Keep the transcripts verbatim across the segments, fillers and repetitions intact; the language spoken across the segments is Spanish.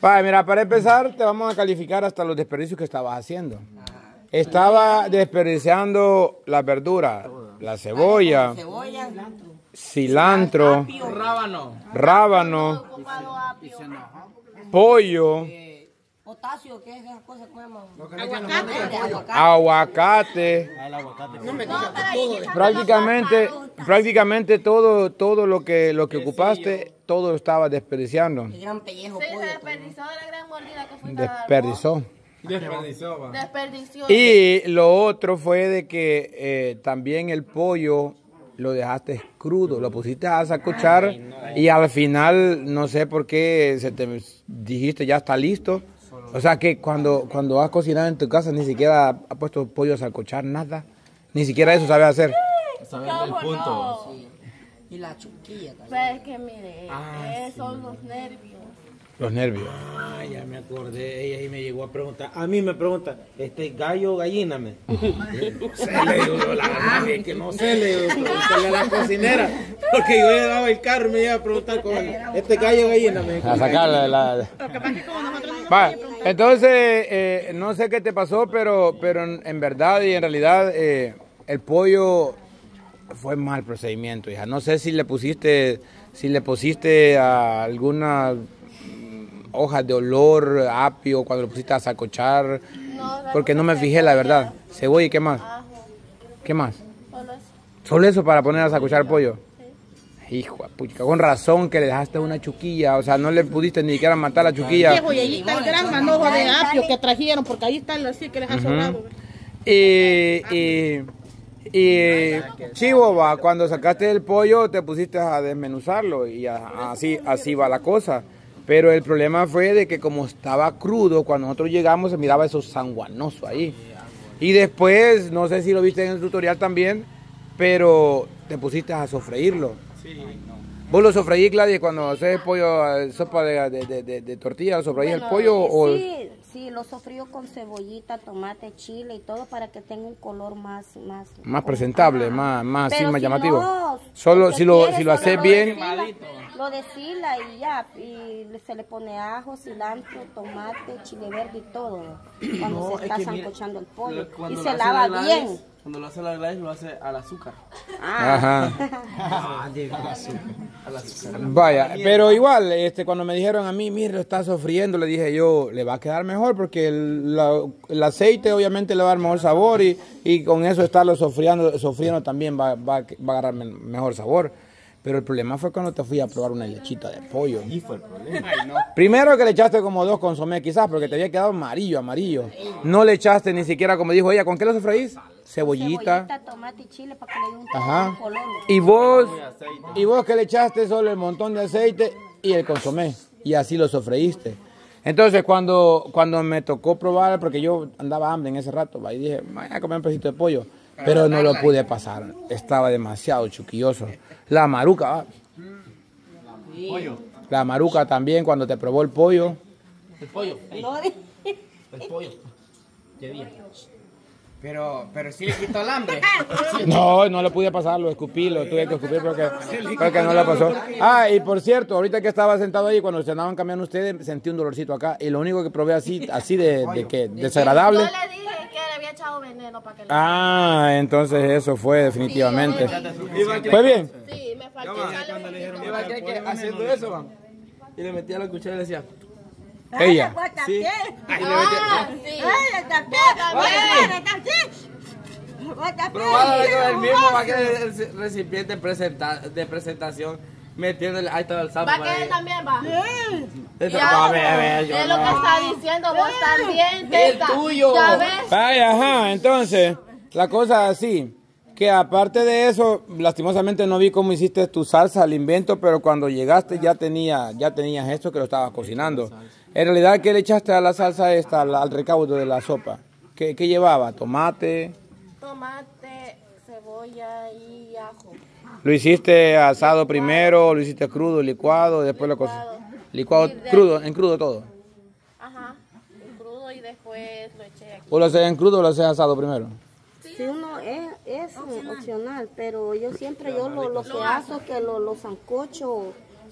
Vale, mira, para empezar te vamos a calificar hasta los desperdicios que estabas haciendo. Estaba desperdiciando la verdura, la cebolla, Cebolla, cilantro, apio, Rábano. rábano, ocupado apio, pollo, eh, potasio, ¿qué es esa cosa que comemos? Aguacate. aguacate. No me digas que todo es. Prácticamente, prácticamente todo, todo lo que, lo que ocupaste, todo lo estaba desperdiciando. El gran pellejo Sí, se pollo. desperdició de la gran mordida que fue cada Desperdizó. Desperdizó, va. Desperdició. Y lo otro fue de que eh, también el pollo lo dejaste crudo, lo pusiste a sacochar y al final no sé por qué se te dijiste ya está listo. O sea que cuando, cuando has cocinado en tu casa ni siquiera has puesto pollo a sacochar, nada. Ni siquiera eso sabes hacer. Saber el punto. Y la chuquilla también. Pues que mire, Ah, esos son los nervios. Los nervios. Ah, ya me acordé, ella ahí me llegó a preguntar, a mí me pregunta, ¿este gallo o gallina? Me? No sé, le digo yo, la verdad es que no sé, le digo, pregúntale a la cocinera, porque yo le daba el carro y me iba a preguntar con él, ¿este gallo o gallina? Me A sacar la... la- Va, entonces, eh, no sé qué te pasó, pero, pero en, en verdad y en realidad eh, el pollo fue mal procedimiento, hija. No sé si le pusiste, si le pusiste a alguna hojas de olor, apio, cuando lo pusiste a sacochar, No, porque no me fijé, la verdad. Cebolla y qué más. ajo, ¿Qué más? solo eso. Solo eso para poner a sacochar el pollo. Hijo de pucha, con razón que le dejaste una chuquilla, o sea, no le pudiste ni siquiera matar la chuquilla. Viejo, y ahí está el gran manojo de apio que trajeron, porque ahí está el así que les ha sobrado. Y, y, y chivo, va, cuando sacaste el pollo te pusiste a desmenuzarlo y a- así, así va la cosa. Pero el problema fue de que como estaba crudo, cuando nosotros llegamos se miraba eso sanguanoso ahí. Y después, no sé si lo viste en el tutorial también, pero te pusiste a sofreírlo. Sí, no. ¿Vos lo sofreís, Gladys, cuando haces pollo, eh, sopa de, de, de, de, de tortilla, sofreís el pollo? O... Sí, sí, lo sofrío con cebollita, tomate, chile y todo para que tenga un color más... Más, Más presentable, más, más, así, Pero más si llamativo. no, Solo si si lo, quieres, si lo solo haces lo bien, deshila, lo deshila y ya, y se le pone ajo, cilantro, tomate, chile verde y todo, cuando No, se es está que mire, sancochando el pollo. lo- cuando Y lo se hace lava la Gladys, bien. Cuando lo hace la Gladys, lo hace al azúcar. ajá. Al azúcar. Vaya, pero igual, este, cuando me dijeron a mí, mire, lo está sofriendo, le dije yo, le va a quedar mejor porque el, la- el aceite obviamente le va a dar mejor sabor y, y con eso estarlo sofriendo, sofriendo también va, va, va a agarrar me- mejor sabor. Pero el problema fue cuando te fui a probar una lechita de pollo. Y fue el problema. Primero que le echaste como dos consomés quizás, porque te había quedado amarillo, amarillo. No le echaste ni siquiera, como dijo ella, ¿con qué lo sofreís? Cebollita. Cebollita, tomate y chile para que le dé un Ajá. color. Y vos, y vos que le echaste solo el montón de aceite y el consomé. Y así lo sofreíste. Entonces cuando, cuando me tocó probar, porque yo andaba hambre en ese rato, va, y dije, voy a comer un pedacito de pollo. Pero no lo pude pasar. Estaba demasiado chuquilloso. La maruca, va. Pollo. La maruca también, cuando te probó el pollo. El pollo. ey, No, el pollo. ¿Qué día? Pero, pero sí le quitó el hambre. No, no lo pude pasar, lo escupí, lo tuve que escupir porque, porque no lo pasó. Ah, y por cierto, ahorita que estaba sentado ahí, cuando se andaban cambiando ustedes, sentí un dolorcito acá. Y lo único que probé así, así de, de que desagradable. Yo le dije que le había echado veneno para que le... Ah, entonces eso fue definitivamente. Iba que- ¿Fue bien? Sí, me faltó va, echarle un poquito. Iba que, que haciendo eso, va. Y le metía la cuchara y le decía. Ella. Sí. Ah, sí. Probándole con el mismo va que el recipiente presenta, de presentación. Metiéndole. Ahí estaba el sapo. Va que él también va. Esto- Ya, a ver, a ver, yo es lo no. que está diciendo, vos también. El Teta. tuyo. Ya ves. Vaya, ajá, entonces, la cosa es así, que aparte de eso, lastimosamente no vi cómo hiciste tu salsa al invento, pero cuando llegaste ya tenía, ya tenías esto que lo estabas cocinando. En realidad, ¿qué le echaste a la salsa esta, al, al recaudo de la sopa? ¿Qué, qué llevaba? ¿Tomate? Tomate, cebolla y ajo. ¿Lo hiciste asado primero, lo hiciste crudo, licuado, después lo cocinaste? Licuado, crudo, en crudo todo. Ajá, en crudo y después lo eché aquí. ¿O lo haces en crudo o lo haces asado primero? si uno es, es opcional. pero yo siempre yo lo, lo que hago es que lo, lo sancocho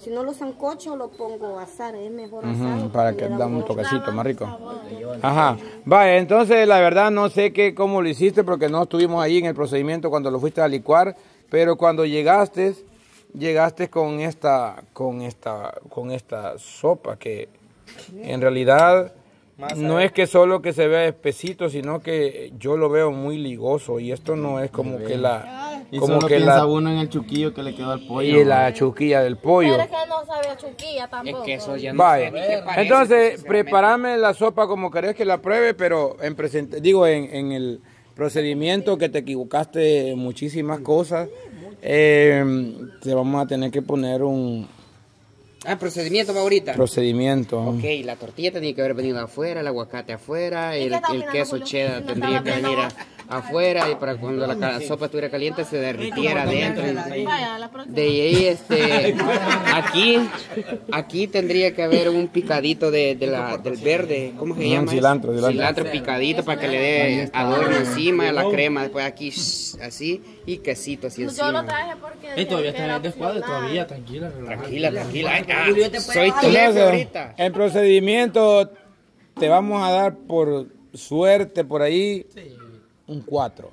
Si no lo sancocho, lo pongo a asar, es mejor Ujú, asado. para porque que le da un mucho toquecito más rico. Sabor. Ajá. Vaya, entonces la verdad no sé qué cómo lo hiciste porque no estuvimos ahí en el procedimiento cuando lo fuiste a licuar, pero cuando llegaste, llegaste con esta, con esta, con esta sopa que en realidad no es que solo que se vea espesito, sino que yo lo veo muy ligoso y esto no es como que la, Y como solo que piensa la uno en el chuquillo que le quedó al pollo. y la chuquilla del pollo. Pero es que no sabe a chuquilla tampoco. Vaya, entonces prepárame la sopa como querés que la pruebe, pero en presente, digo en, en el procedimiento que te equivocaste en muchísimas cosas, eh, te vamos a tener que poner un Ah, procedimiento favorita. procedimiento. Ok, la tortilla tenía que haber venido afuera, el aguacate afuera, el, qué está el opinando, queso Julio? cheddar No tendría estaba que venir viendo. a- afuera y para cuando la, ca- sopa estuviera caliente se derritiera adentro. Vaya, la próxima. De ahí, este, aquí, aquí tendría que haber un picadito de, de la, del verde, ¿cómo se Mm, llama? cilantro, eso? cilantro. picadito para que le dé adorno encima, la crema, después aquí, shh, así, y quesito así Yo lo encima. traje porque. Y todavía que está en era el descuadre, opcional. todavía, tranquila, relaja. Tranquila, tranquila. Ay, ah, Julio, te soy puedes tu jefe Entonces, ahorita. en procedimiento te vamos a dar por suerte por ahí un cuatro.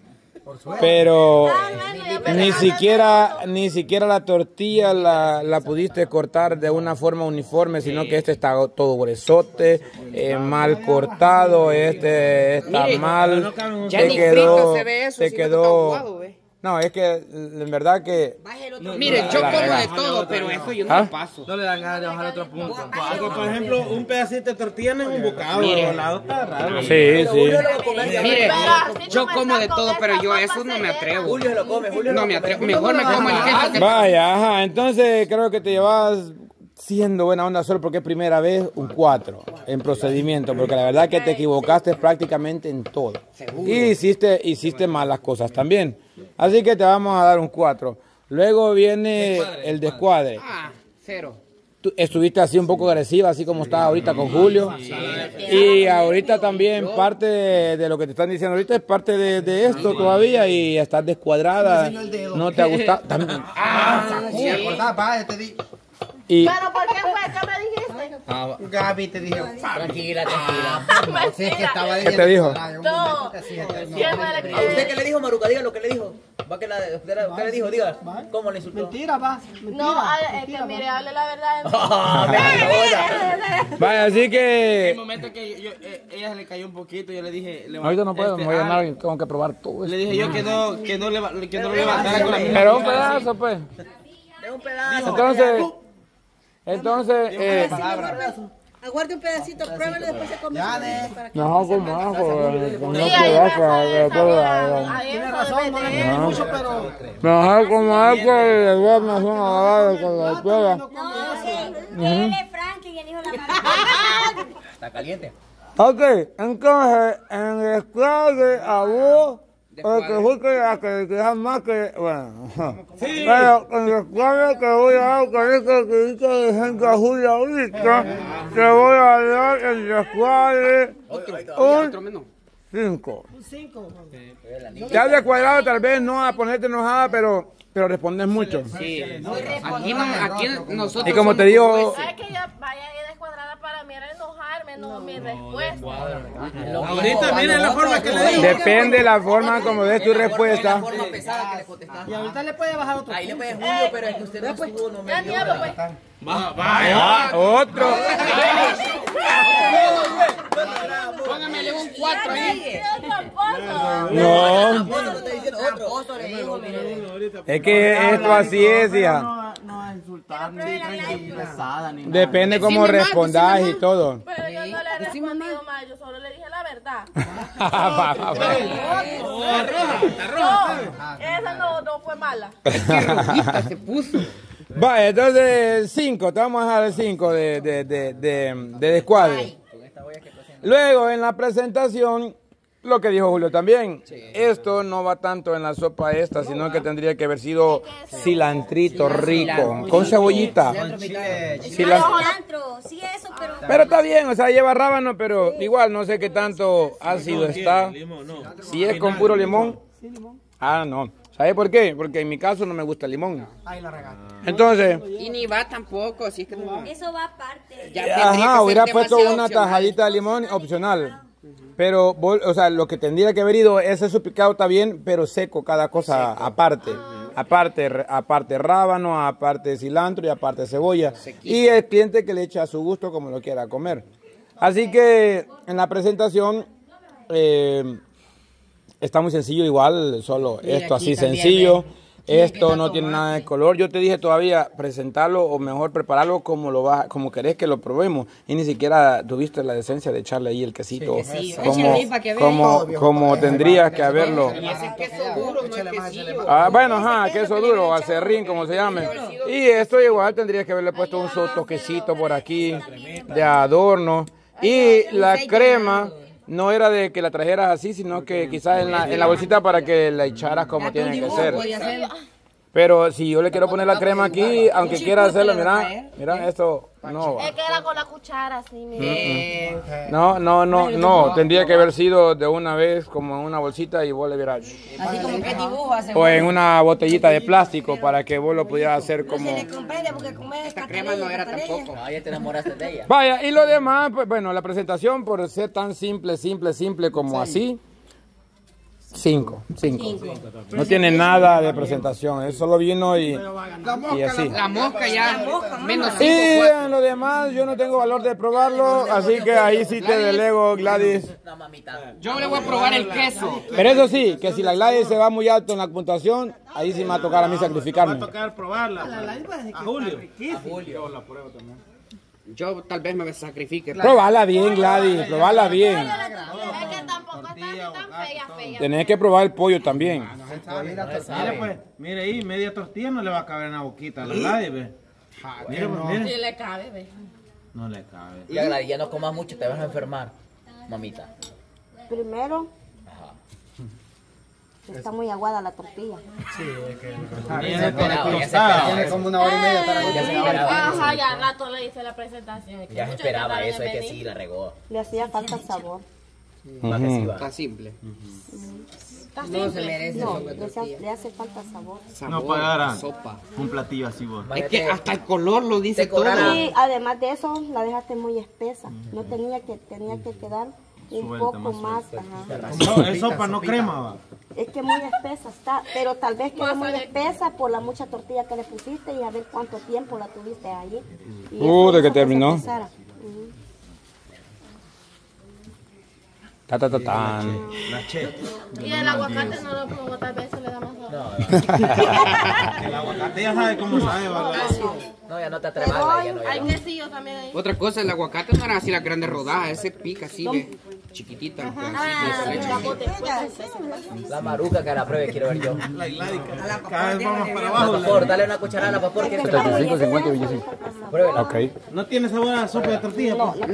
Pero ni siquiera ni siquiera la tortilla la, la pudiste cortar de una forma uniforme, sino que este está todo gruesote, eh, mal cortado, este está Mire, mal, Ya te ni quedó, frito se ve eso, te sino que está quedó. aguado, ve. No, es que en verdad que Mire, yo la como verdad. de todo, pero eso yo no ¿Ah? lo paso. No le dan ganas de bajar otro punto. Porque, por ejemplo, un pedacito de tortilla no es un bocado. Mire. Al lado está raro. sí, sí. Mire, así yo como como de está todo, con pero esa yo a sopa eso no me se atrevo. Julio lo come, Julio No lo me come. atrevo. Mejor me como el queso que Vaya, ajá, entonces creo que te llevas siendo buena onda solo porque es primera vez un cuatro en procedimiento, porque la verdad que te equivocaste prácticamente en todo. Y hiciste, hiciste malas cosas también. Así que te vamos a dar un cuatro. Luego viene el descuadre. Ah, cero. Tú estuviste así un poco agresiva, así como estás ahorita con Julio. Y ahorita también parte de, de lo que te están diciendo ahorita es parte de, de esto todavía y estás descuadrada. No te ha gustado. También- Ah, sí. Y, Pero ¿por qué fue? ¿Qué me dijiste? Gaby te dijo, tranquila, tranquila. Sí, es que estaba ¿Qué te dijo? No. ¿Quién fue el ¿A usted que? qué le dijo, Maruca? Diga lo que le dijo. Va que la, usted, usted le dijo, diga. ¿Cómo le insultó? Mentira, va. No, hable- es que mire, hable la verdad. Ah, me vaya, así En que el momento que yo, eh, ella se le cayó un poquito, yo le dije... leva- ahorita no puedo, este, me voy a ah, ganar y tengo que probar todo Le esto. dije yo que no, que no, leva- que no lo levantara con la misma Pero un cara, así. pedazo, pues. de un pedazo. Entonces, entonces, eh, Aguarde un pedacito, pruébalo y después se come. Para que no, como ajo, eh, con Sí, no ahí pedazo, me eh, todo, eh, Tiene razón, no le no. mucho, pero mejor como ajo y le voy a hacer una agarrada con la pega. No, que él es Franklin, el hijo de la madre. Está caliente. Ok, entonces, en el escuadre a vos, porque fue que la que quejas más que, bueno, pero en el escuadre que voy a dar con esto que dice de gente a Julia ahorita, te voy a dar el escuadre Otro, un otro menos. cinco. Te has descuadrado tal vez no a ponerte enojada, pero, pero respondes mucho. Sí. Aquí, no, aquí nosotros. Y como somos te digo, como ¿Sabes que ya vaya a descuadrada para mí era enojarme, no mi respuesta? Ahorita miren la forma que le dijo. depende de la forma como des tu La respuesta. forma pesada que le contestaste. y ahorita le puede bajar otro. Ahí le puede Julio, pero es que usted no estuvo, no me Ya dio. niego, pues. Ah, otro. Póngamele un cuatro ahí. No, Apóstol, lo está diciendo otro. Apóstol le dijo, mire. es que esto así es, hija. No, no es insultar ni tranquilizada ni nada. Depende cómo Decime más, respondas decime y más. todo. Pero yo no le he respondido mal, yo solo le dije la verdad. Va, va, va. No, esa no, no fue mala. Qué rojita se puso. Vaya, entonces cinco, te vamos a dejar el cinco de, de, de, de, de descuadre. Luego en la presentación, lo que dijo Julio también, esto no va tanto en la sopa esta, sino que tendría que haber sido cilantrito rico, con cebollita. Cilan- Cilantro, sí eso, pero... Pero está bien, o sea, lleva rábano, pero igual no sé qué tanto ácido está. Si es con puro limón, ah, no. ¿Sabe por qué? Porque en mi caso no me gusta el limón. Entonces... Y ni va tampoco, así que no. Eso va aparte. Ya tendría que Ajá, ser hubiera puesto demasiado una opcional. tajadita de limón opcional. Pero, vos- o sea, lo que tendría que haber ido, ese su picado está bien, pero seco, cada cosa aparte. Aparte, re- aparte rábano, aparte cilantro y aparte cebolla. Y el cliente que le eche a su gusto como lo quiera comer. Así que en la presentación eh, está muy sencillo igual, solo Mira, esto aquí así también, sencillo. ve. Esto no tiene nada de color. Yo te dije todavía presentarlo o mejor prepararlo como lo vas, como querés que lo probemos. Y ni siquiera tuviste la decencia de echarle ahí el quesito. Sí, como échale ahí para que vea. como, como tendrías que haberlo. Y ese queso duro no es quesillo. Ah, bueno, ajá, queso duro, acerrín, como se llame. Y esto igual tendrías que haberle puesto un so- toquecito por aquí de adorno. Y la crema no era de que la trajeras así, sino que quizás en la, en la bolsita para que la echaras como tiene que ser. Pero si yo le quiero poner la crema aquí, aunque quiera hacerlo, mira, mira, esto no va. Es que era con la cuchara así, mira. No, no, no, no, tendría que haber sido de una vez como en una bolsita y vos le vieras. Así como que dibujo hace. O en una botellita de plástico para que vos lo pudieras hacer como... Se le comprende porque comer Esta crema no era tampoco. Ah, ya te enamoraste de ella. Vaya, y lo demás, pues bueno, la presentación por ser tan simple, simple, simple como así, cinco, cinco. No tiene nada de presentación, es solo vino y, y así. La mosca ya, menos Y cinco. en lo demás, yo no tengo valor de probarlo, así que ahí sí te delego, Gladys. No, mamita. Yo le voy a probar el queso. Pero eso sí, que si la Gladys se va muy alto en la puntuación, ahí sí me va a tocar a mí Va a sacrificarme. tocar probarla. A Julio. A Julio. Yo tal vez me sacrifique. Probala bien, Gladys, probala bien. Es que tampoco está así tan fea, fea. Tenés que probar el pollo también. Mire pues, mire ahí, media tortilla no le va a caber en la boquita a la Gladys, ve. Mire pues, Sí mire. le cabe, ve. No le cabe. Ya, Gladys, ya no comas mucho, te vas a enfermar, mamita. Primero, está muy aguada la tortilla. Viene se esperaba, ya se tostada. esperaba. Como una hora y media para Ya se esperaba. Ajá, ya al rato le hice la presentación. Es que Ya se muchos esperaba tardaron eso, en es que venir. sí, la regó. Le hacía falta sabor. Para que sí va. Está simple. Está No se simple. merece No, sopa de le hace, tortilla. le hace falta sabor. Sabor, No pagaran sopa. un platillo así vos. Es que hasta el color lo dice Te todo. cobraron. Y además de eso, la dejaste muy espesa. No tenía que, tenía que quedar un Suelta, poco más más. Ajá. No, es sopa, no crema, va. Es que muy espesa está, pero tal vez quedó muy espesa por la mucha tortilla que le pusiste y a ver cuánto tiempo la tuviste allí. Y Uh, eso ¿de qué hizo se terminó? espesara. Ujú. Ta, ta, ta, tan. La che. Y el aguacate no lo probó, tal vez eso le da más sabor. El aguacate ya sabe cómo sabe, va. No, ya no te atrevas, Gladys, ya no, ya Hay no. quesillo también ahí. Otra cosa, el aguacate no era así las grandes rodajas, ese pica así, ve, chiquitita. el pedacito, Ah, se le el echa. capote, pues, La maruca que la pruebe quiero ver yo. Cada vez vamos para Al abajo. vapor, dale una cucharada al vapor que treinta y cinco, cincuenta y veinticinco. Pruébela. Ok. ¿No tiene sabor a sopa de tortilla? pues?